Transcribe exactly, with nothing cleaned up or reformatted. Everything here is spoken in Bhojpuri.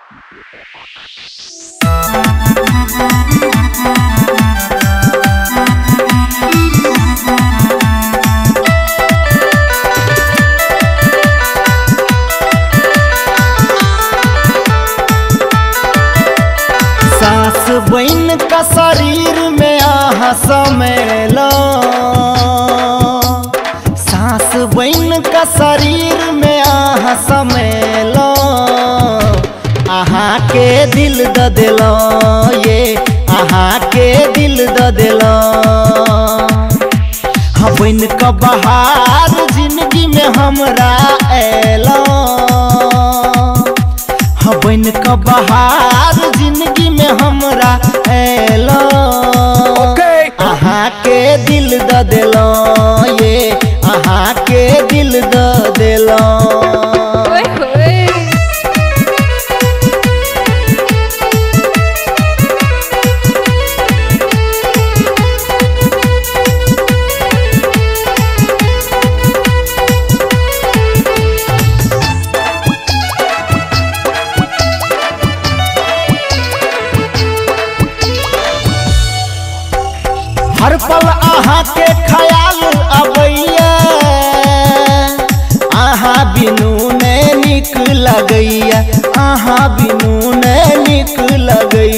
सास बहन का शरीर में आहा समेलो, सास बहन का शरीर में आहा समेलो, आहा के दिल द दिलो, ये आहा के दिल द दिलो। हाँ बहन का बहार जिंदगी में हमरा एलो, हाँ बहन का बहार जिंदगी में हमरा एलो, आहा के दिल द दिलो, ये आहा के दिल द दिलो। हर पल आहा के ख्याल अबैया, आहा बिनु ने निक लगैया, आहा बिनु ने निक लगैया।